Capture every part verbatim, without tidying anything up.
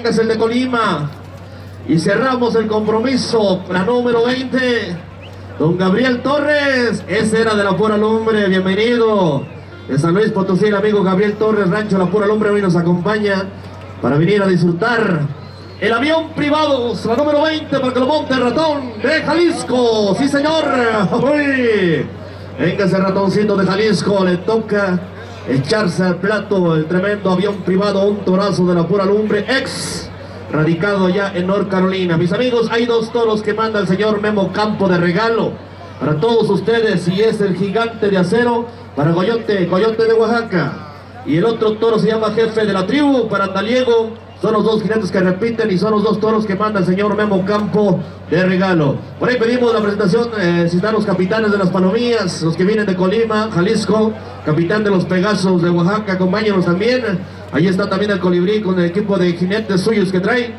véngase el de Colima. Y cerramos el compromiso, la número veinte, don Gabriel Torres. Ese era de La Pura Lumbre, bienvenido. De San Luis Potosí, el amigo Gabriel Torres, Rancho La Pura Lumbre, hoy nos acompaña para venir a disfrutar el avión privado, la número veinte, para que lo monte el Ratón de Jalisco. Sí, señor. Uy. Venga ese ratoncito de Jalisco, le toca echarse al plato el tremendo avión privado, un torazo de La Pura Lumbre, ex radicado ya en North Carolina. Mis amigos, hay dos toros que manda el señor Memo Campo de regalo para todos ustedes, y es el Gigante de Acero para Coyote, Coyote de Oaxaca, y el otro toro se llama Jefe de la Tribu para Andaliego. Son los dos jinetes que repiten y son los dos toros que manda el señor Memo Campo de regalo. Por ahí pedimos la presentación, eh, si están los capitanes de las Palomillas, los que vienen de Colima, Jalisco, capitán de los Pegasos de Oaxaca, acompáñenos también. Ahí está también el Colibrí con el equipo de jinetes suyos que trae.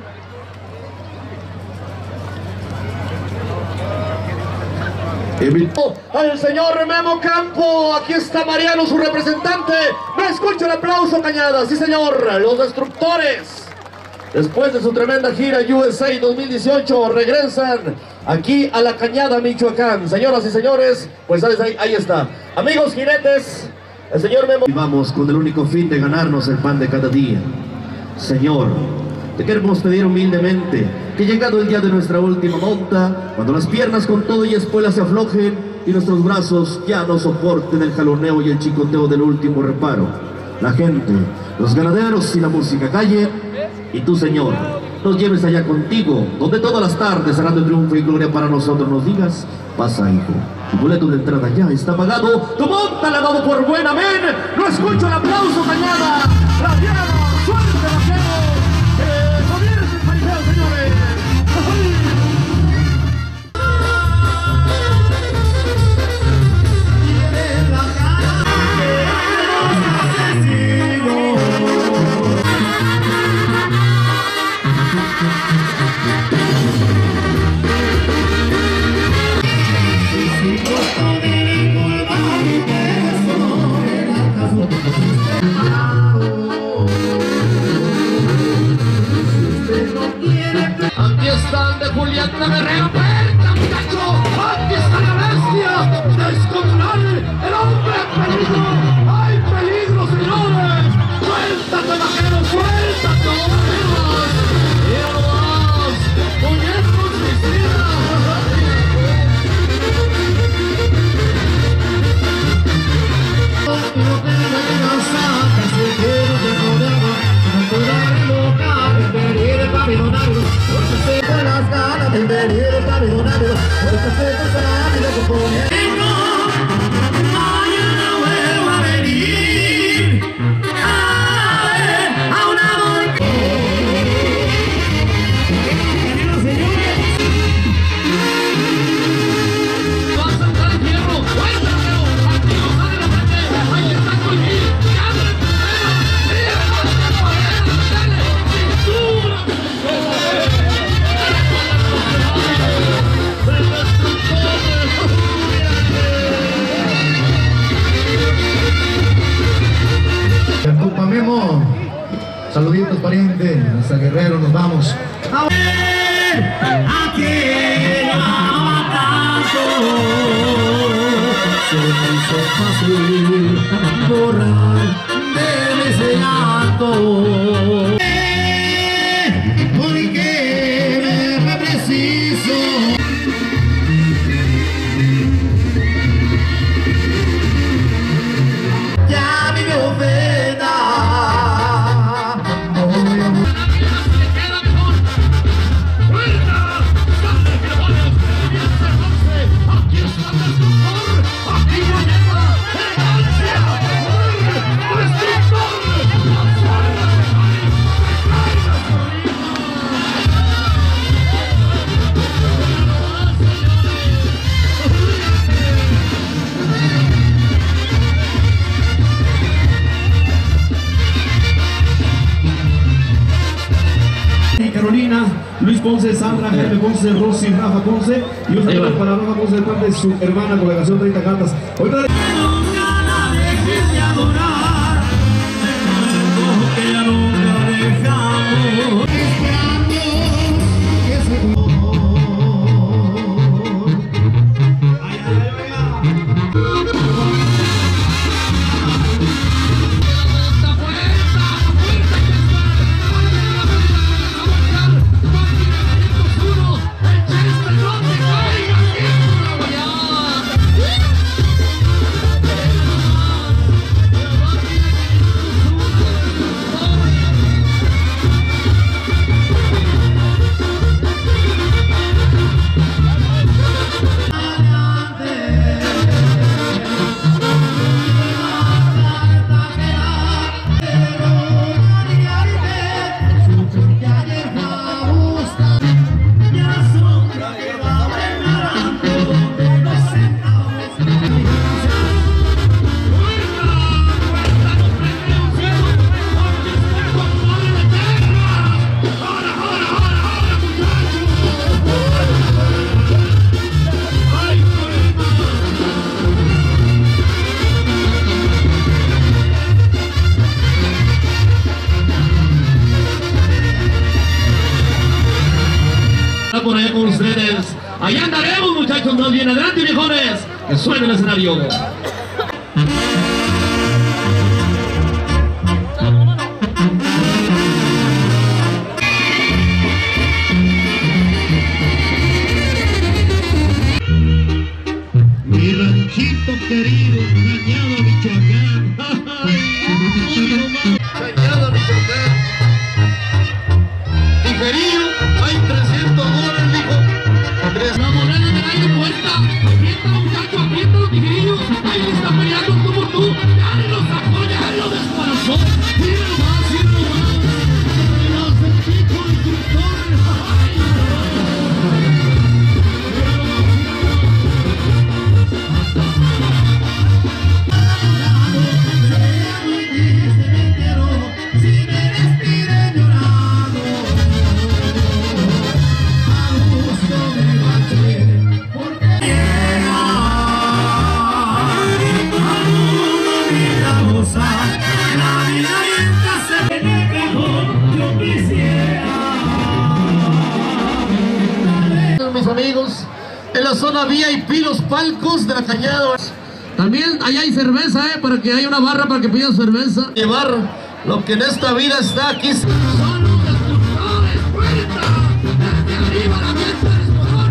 Invitó al señor Memo Campo. Aquí está Mariano, su representante. Me escucha el aplauso, Cañada. Sí, señor, los Destructores, después de su tremenda gira U S A dos mil dieciocho, regresan aquí a La Cañada, Michoacán. Señoras y señores, pues ahí, ahí está. Amigos jinetes, el señor Memo. Y vamos con el único fin de ganarnos el pan de cada día. Señor, te queremos pedir humildemente que llegado el día de nuestra última monta, cuando las piernas con todo y espuelas se aflojen y nuestros brazos ya no soporten el jaloneo y el chicoteo del último reparo, la gente, los ganaderos y la música callen, y tú, Señor, nos lleves allá contigo, donde todas las tardes serán de triunfo y gloria para nosotros. Nos digas: pasa, hijo, tu boleto de entrada ya está pagado, tu monta le ha dado por buena, amén. No escucho el aplauso, Cañada. La diana, suerte, vaquero. Que comience el fariseo, señores. Aquí están de Julieta Guerrero, ¡puerta, muchacho! Aquí está la bestia descomunal, el hombre peligro. ¡Hay peligro, señores! ¡Suéltate, vaquero, suéltate, vaqueros! ¡Mira nomás! ¡Muñecos Cristina! Las ganas de venir a millonario, porque se te será mi descomponer. Mañana vuelvo a venir a ver a una montaña. Va a saltar el fierro, cuéntalo, aquí no sale la frente, ahí está Colín, ya abre el primero, mira, no poder, dale, cintura. Memo, saluditos pariente, hasta Guerrero nos vamos. A ver, aquí amaba tanto, se me hizo fácil borrar de ese llanto. Porque me preciso. Ya vivió pena. Carolina, Luis Ponce, Sandra, Jaime Ponce, Rosy, Rafa Ponce, y un saludo para Rafa Ponce de parte de su hermana, congregación treinta Cantas. Ahorita nunca la dejes de adorar, que ya nunca dejamos. Allá andaremos, muchachos, más bien adelante, viejones. Que suene el escenario. Mi ranchito querido, Cañada, Michoacán. Cañada, Michoacán. Tijerido, hay trescientos dólares, dijo. La moneda del aire cuesta. Aprieta, muchacho, aprieta los tijerillos. Ahí está peleando como tú. Dale los sacó, ya lo desparazó. Tira más, tira más. Los equipos instructores. Mis amigos, en la zona V I P, los palcos de la Cañada. También allá hay cerveza, eh, para que haya una barra para que pidan cerveza. Llevar lo que en esta vida está aquí. Son los destructores, cuenta. Desde arriba la fiesta del explosor.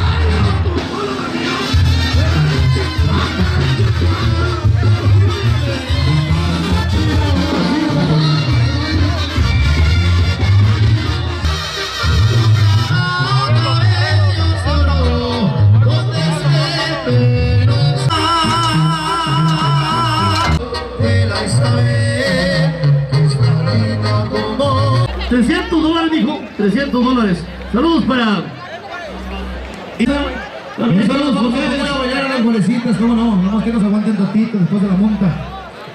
trescientos dólares, dijo. trescientos dólares. Saludos para... También saludos por ustedes. Voy a bailar a las golecitas, cómo no. Nomás que nos aguanten tantito después de la monta.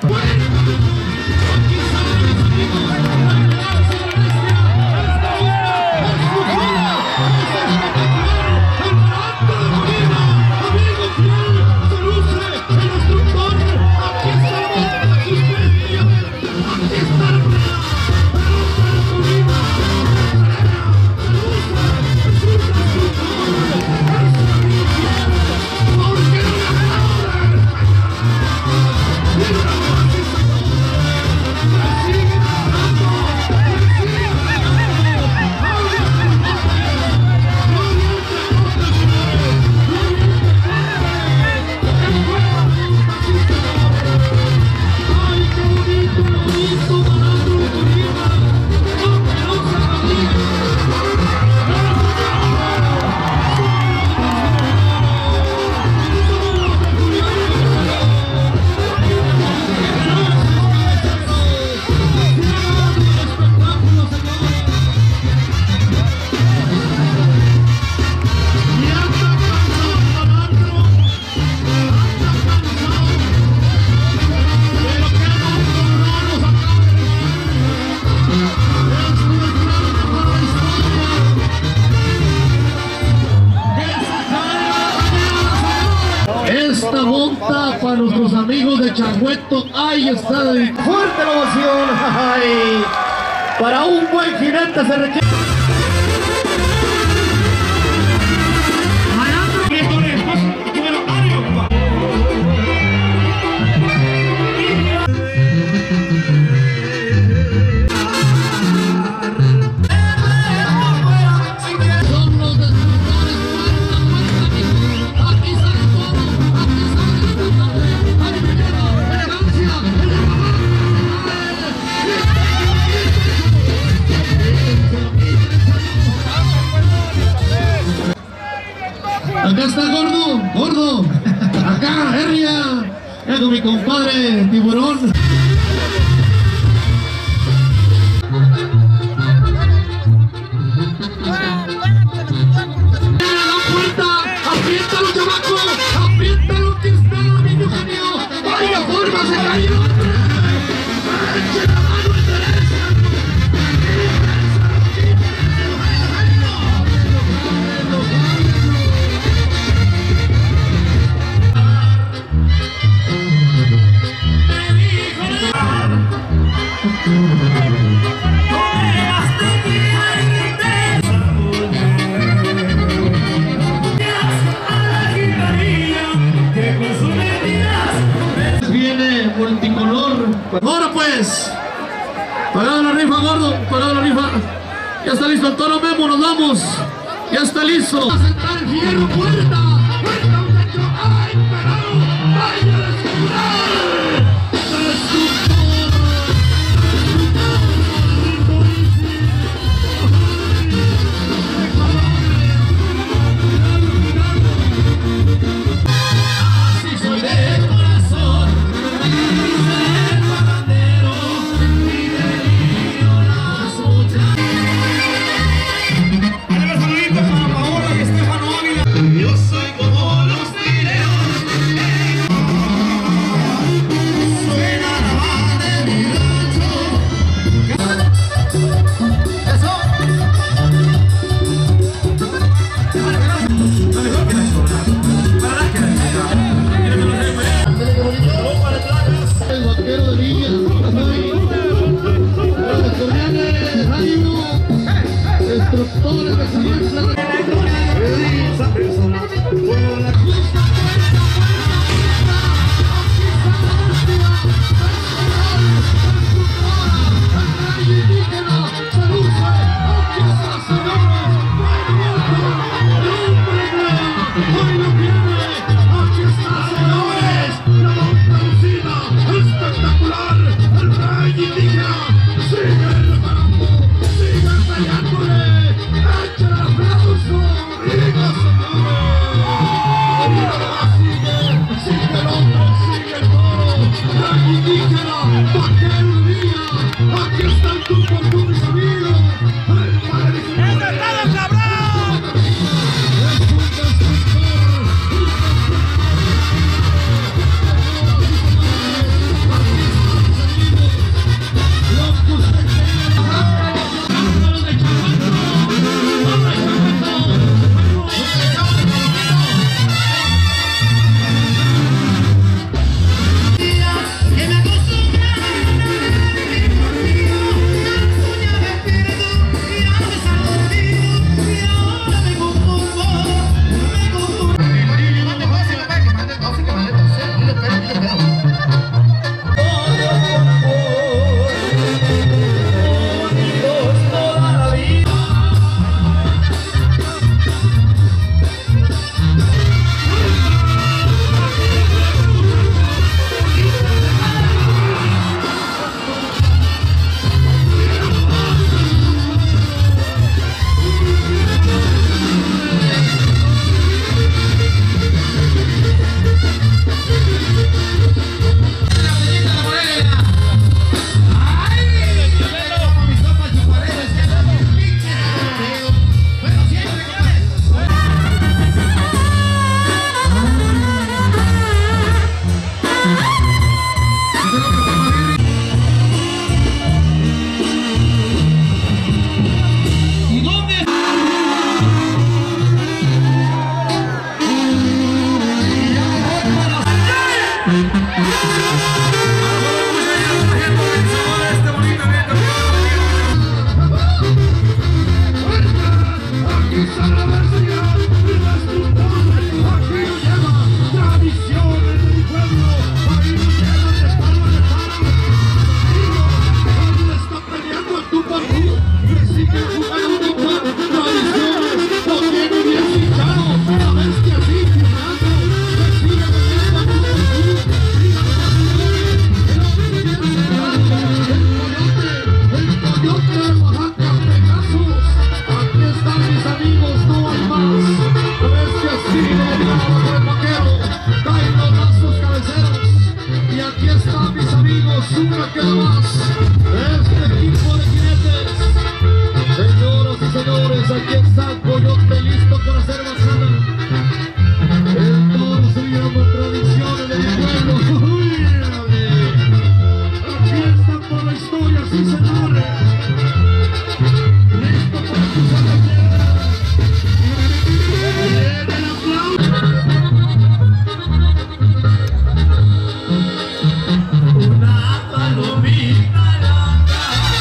Esta monta para nuestros amigos de Chagüeto. Ahí está. Fuerte la ovación. Ay, para un buen jinete se requiere. Acá está Gordo, Gordo. Acá, Herria. Ya con mi compadre Tiburón. ¡Apriétalo, chamaco! ¡Apriétalo, que está el niño genio! ¡Vaya forma se cayó! ¡Eche la mano en derecha! ¡Me dijo multicolor. Ahora pues, pagado la rifa, gordo, pagado la rifa. Ya está listo el toro Memo, nos vamos. Ya está listo. Va a sentar el fierro, puerta, puerta, muchacho. ¡Ay, parado! ¡Vaya a descubrir! Así soy de corazón, el barandero, y delirio las muchachas. Yo soy como los videos. Suena la banda de mi rancho. Eso. El vaquero de Villa, los cordiales, ánimo, destructores de Salinas. Esa persona fue la justa. Espectacular, el rey indígena, sigue reparando, sigue tallándole, echa el aplauso, rica señores, sigue, sigue el hombre, sigue el toro, rey indígena, vaquero de Villa, aquí están tus fortunas amigos, el padre de ¡eso es todo, cabrón! Es un destructor, una que más este equipo de jinetes. Señoras y señores, aquí está el coyote listo para hacer bajada. El toro se llama tradiciones de mi pueblo. Uy, aquí está por la historia, sí señores. Listo para cruzar la piedra. Viene el aplauso. Una palomita blanca.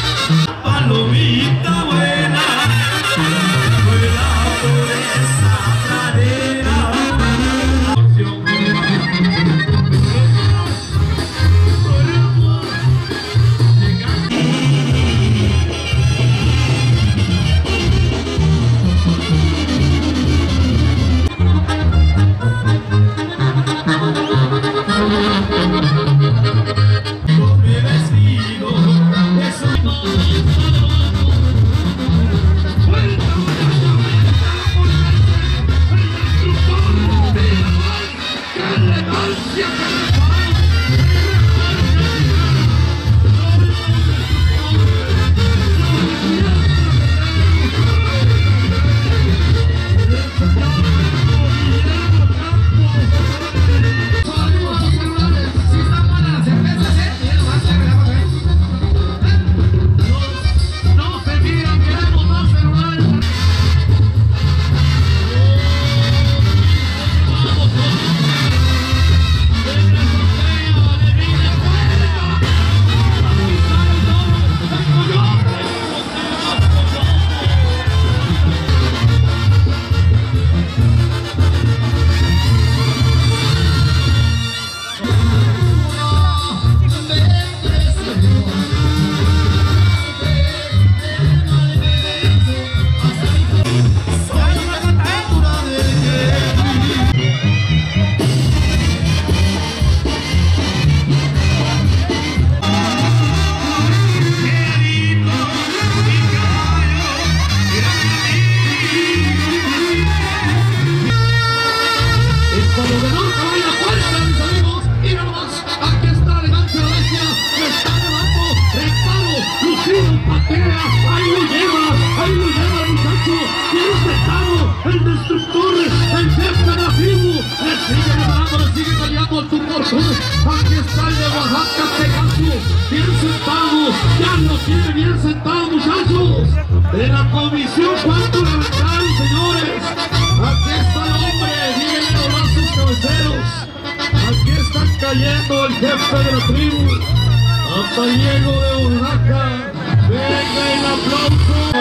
Aquí está el de Oaxaca, Pegaso, bien sentado, ya lo tiene bien sentado, muchachos, de la comisión cuarto elemental, señores. Aquí está el hombre, vienen los brazos cabeceros. Aquí está cayendo el jefe de la tribu, Apallego de Oaxaca. Venga el aplauso.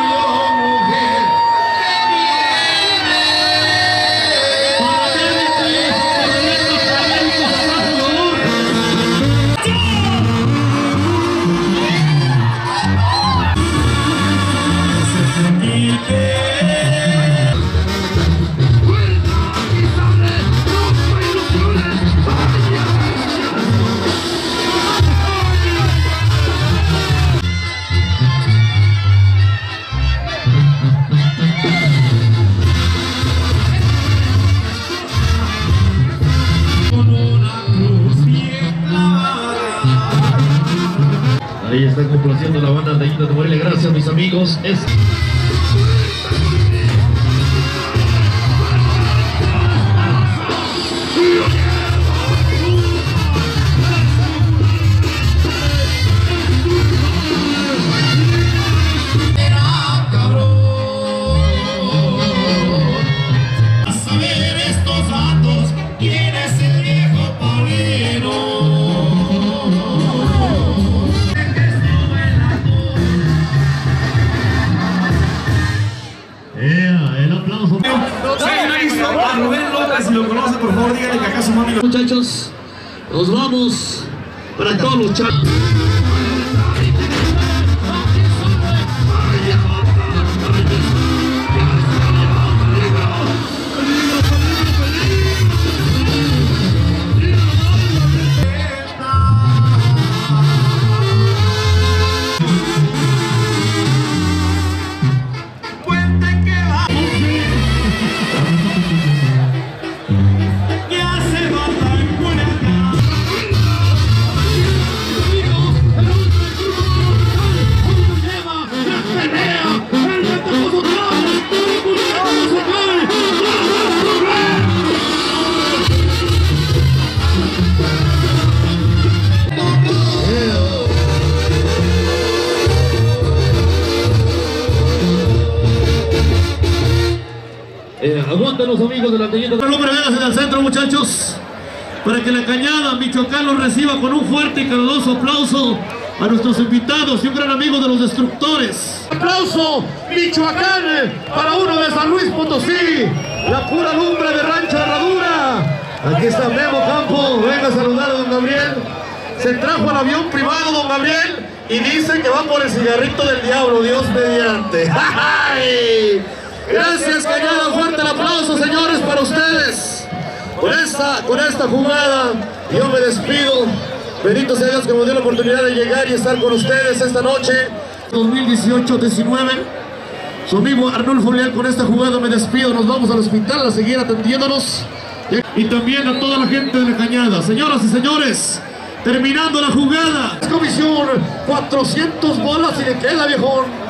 Ahí está complaciendo la banda de Inda de Morelia. Gracias, mis amigos. Es... Muchachos, nos vamos para todos los chavos. Eh, aguanten los amigos de la Tellita. No preveas en el centro, muchachos, para que la Cañada Michoacán los reciba con un fuerte y caluroso aplauso a nuestros invitados y un gran amigo de los destructores. Aplauso Michoacán para uno de San Luis Potosí, la pura lumbre de Rancho Herradura. Aquí está Memo Campo, venga a saludar a don Gabriel. Se trajo al avión privado don Gabriel y dice que va por el cigarrito del diablo, Dios mediante. ¡Ay! Gracias, Cañada, fuerte el aplauso, señores, para ustedes. Con esta, con esta jugada, yo me despido. Bendito sea Dios que me dio la oportunidad de llegar y estar con ustedes esta noche. dos mil dieciocho diecinueve. Su amigo Arnulfo Leal, con esta jugada me despido. Nos vamos al hospital a seguir atendiéndonos. Y también a toda la gente de la Cañada. Señoras y señores, terminando la jugada. Comisión, cuatrocientos bolas y le queda, viejón.